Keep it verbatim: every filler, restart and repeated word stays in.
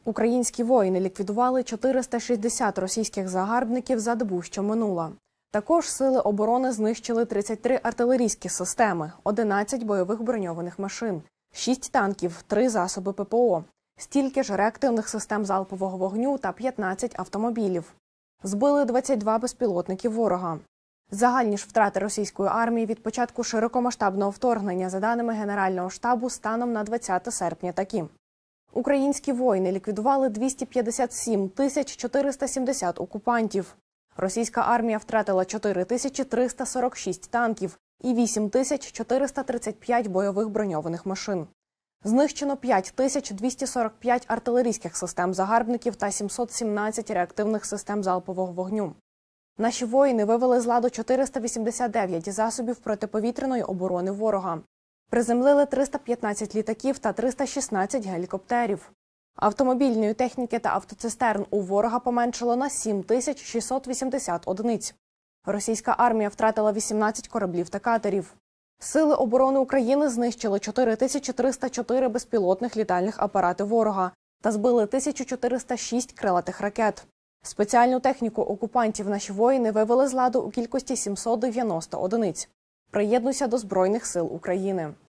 Українські воїни ліквідували чотириста шістдесят російських загарбників за добу, що минула. Також сили оборони знищили тридцять три артилерійські системи, одинадцять бойових броньованих машин, шість танків, три засоби ППО, стільки ж реактивних систем залпового вогню та п'ятнадцять автомобілів. Збили двадцять два безпілотники ворога. Загальні ж втрати російської армії від початку широкомасштабного вторгнення, за даними Генерального штабу, станом на двадцяте серпня такі. Українські воїни ліквідували двісті п'ятдесят сім тисяч чотириста сімдесят окупантів. Російська армія втратила чотири тисячі триста сорок шість танків і вісім тисяч чотириста тридцять п'ять бойових броньованих машин. Знищено п'ять тисяч двісті сорок п'ять артилерійських систем загарбників та сімсот сімнадцять реактивних систем залпового вогню. Наші воїни вивели з ладу чотириста вісімдесят дев'ять засобів протиповітряної оборони ворога. Приземлили триста п'ятнадцять літаків та триста шістнадцять гелікоптерів. Автомобільної техніки та автоцистерн у ворога поменшало на сім тисяч шістсот вісімдесят одиниць. Російська армія втратила вісімнадцять кораблів та катерів. Сили оборони України знищили чотири тисячі триста чотири безпілотних літальних апарати ворога та збили тисячу чотириста шість крилатих ракет. Спеціальну техніку окупантів наші воїни вивели з ладу у кількості сімсот дев'яносто одиниць. Приєднуйся до Збройних сил України.